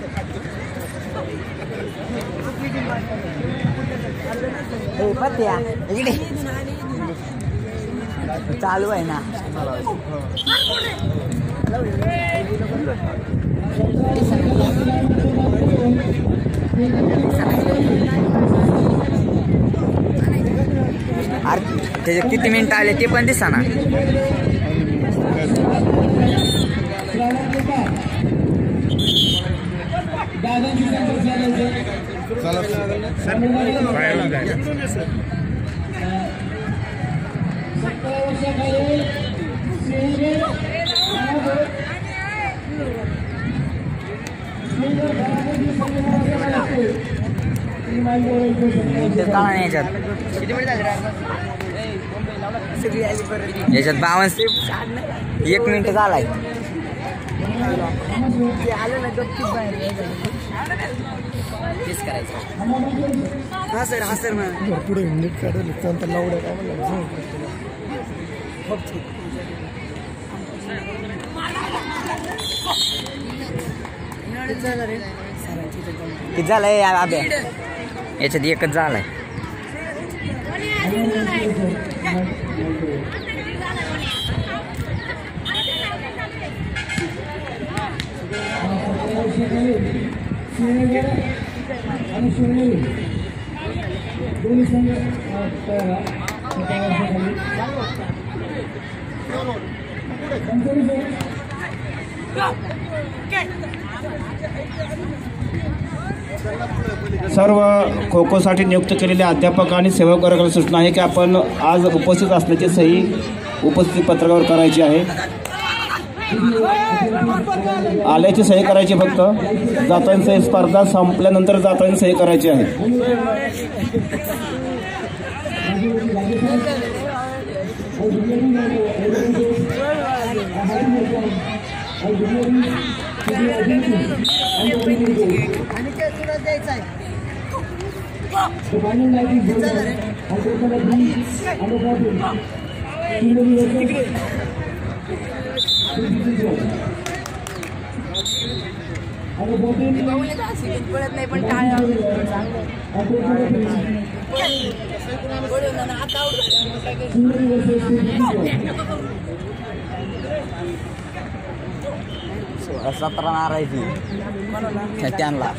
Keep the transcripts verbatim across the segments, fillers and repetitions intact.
ए पत्या इकडे चालू आहे ना. अरे त्याचे किती मिनिट आले ते पण दिसा ना. याच्यात बावन एक मिनिट झालाय. हा सर हा सर मग पुढे मिनिट काढलं त्यानंतर लावड्या किती झालंय अभ्या याच्यात एकच झालाय. सर्व खो खो साठी नियुक्त केलेल्या अध्यापक आणि सेवक वर्गाला सूचना आहे की आपण आज उपस्थित असल्याची सही उपस्थिती पत्रकावर करायची आहे. आल्याची सही करायची, फक्त जाताना सही स्पर्धा संपल्यानंतर जाताना सही करायची आहे. नाही पण टाळ्या सतरा नारायची त्यांना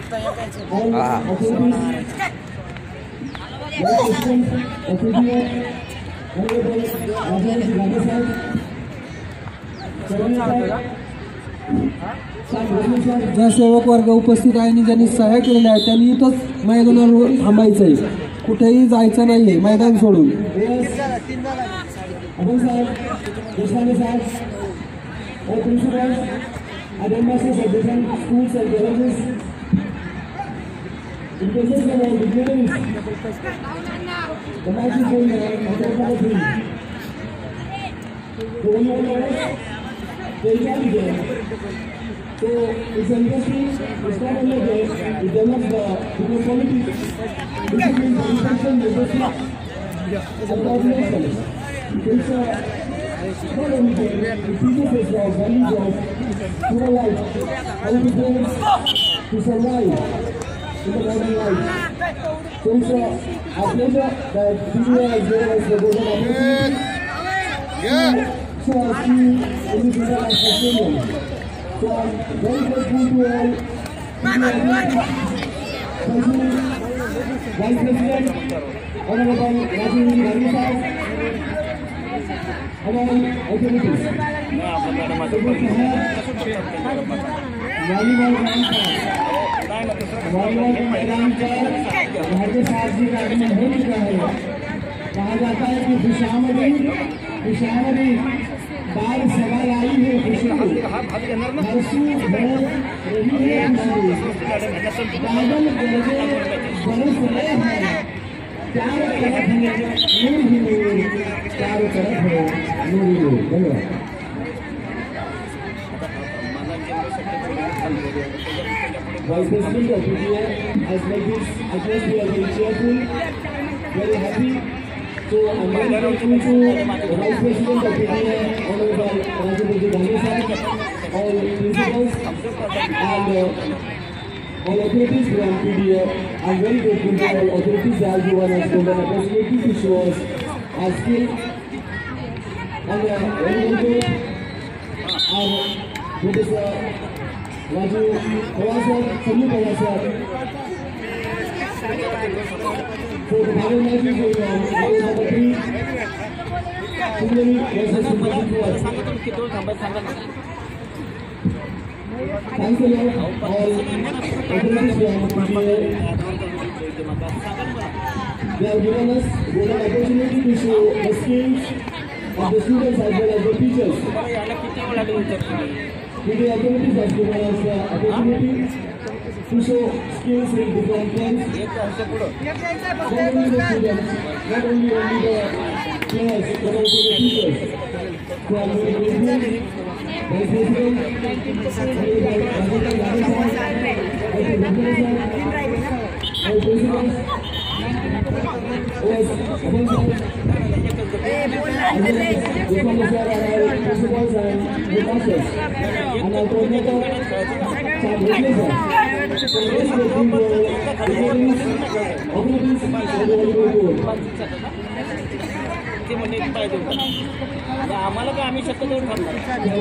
ज्या सेवक वर्ग उपस्थित आहे आणि ज्यांनी सह्या केलेल्या आहेत त्यांनी इथंच मैदानावर थांबायचं आहे, कुठेही जायचं नाहीये मैदान सोडून. So it's an industry, it's not only there, it develops the people politics, discipline, education, leadership, and coordination. It's a not only there, it teaches us our values of human life, how to live, to survive in the modern life. So it's a, a pleasure that Pune has given us the golden opportunity to show our skill in this international stadium. So I'm very grateful to all, Vice President, Honorable Rajiv Gandhi, and all authorities. volleyball के मैदान पर भारतीय साथ जी का आगमन हो चुका है. कहा जाता है कि खुशामदी खुशामदी बार सवाल आई है खुशी हर्षू हो रही है बादल गरजे बरस रहे हैं चारों तरफ नूर ही नूर चारों तरफ है नूर ही नूर. धन्यवाद. Vice President of P T A has made this address. We are very cheerful, very happy. So I'm very grateful to the Vice President of P T A, Honorable Rajiv Gandhi sir, all principals, and uh, all authorities from P D A. I'm very grateful to all authorities that have given us golden opportunity to show us our skill. And uh, very good. Our Professor Raju Kawasar, Sanju Kawasar. So the final match is going on. Match number three. Similarly, versus Sympathy Tours. Thanks a lot, all authorities from P D A. They have given us golden opportunity to show the skills of the students as well as the teachers. P D A authorities have given us the opportunity to show skills in different things. Not only the students, not only, only the players, but also the teachers. So I'm very grateful. Vice President, Vice आम्हाला काय आम्ही शक्यतो थांबणार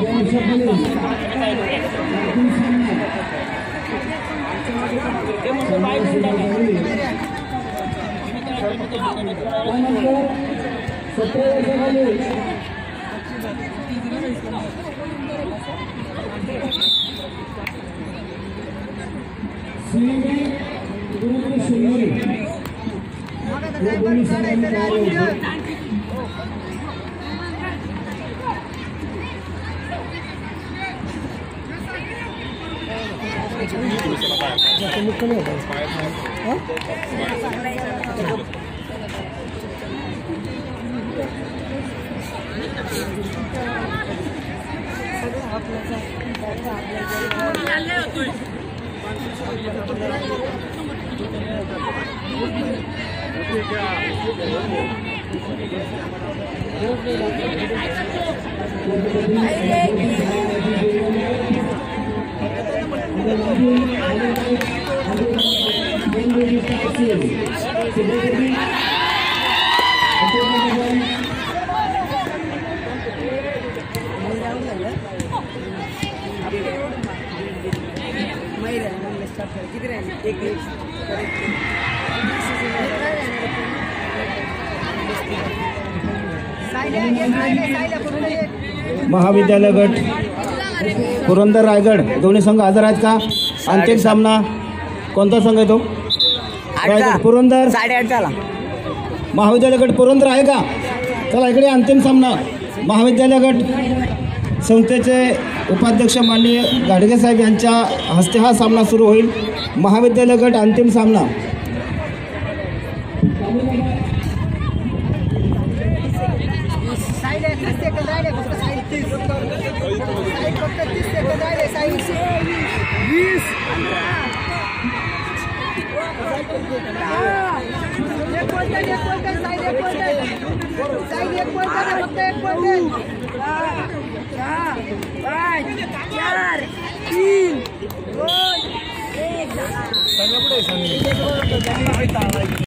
महाविद्यालय गट पुरंदर रायगड दोन्ही संघ हजर आहेत का? अंतिम सामना कोणता संघ आहे तो? रायगड पुरंदर साडेआठ झाला. महाविद्यालय गट पुरंदर आहे का? चला इकडे अंतिम सामना महाविद्यालय गट संस्थेचे उपाध्यक्ष माननीय गाडगे साहेब यांच्या हस्ते हा सामना सुरू होईल. महाविद्यालय गट अंतिम सामना. तीन